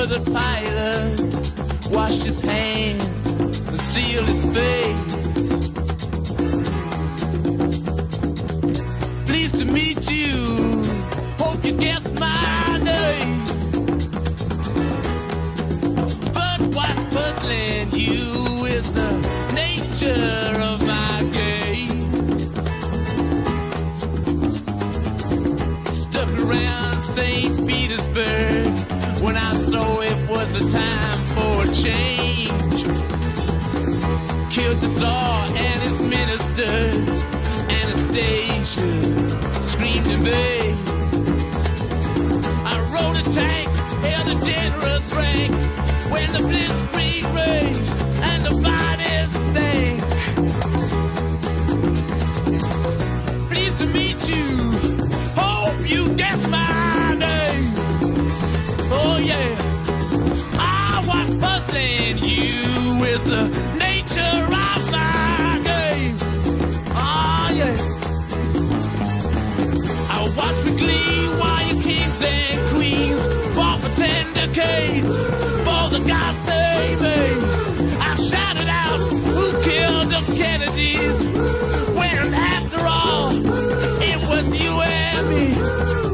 the pilot washed his hands and sealed his face. Pleased to meet you, hope you guessed my name. But what's puzzling you is the nature of my game. Stuck around St. Petersburg when I saw it was a time for a change. Killed the Tsar and his ministers. Anastasia screamed in vain. I rode a tank, held a generous rank when the blitzkrieg raged and the bodies stank. Pleased to meet you, hope you guess my name. Oh yeah, what's puzzling you is the nature of my game. Oh yeah, I watch with glee while your kings and queens fought for 10 decades for the gods they made. I shouted out, who killed the Kennedys? When after all, it was you and me.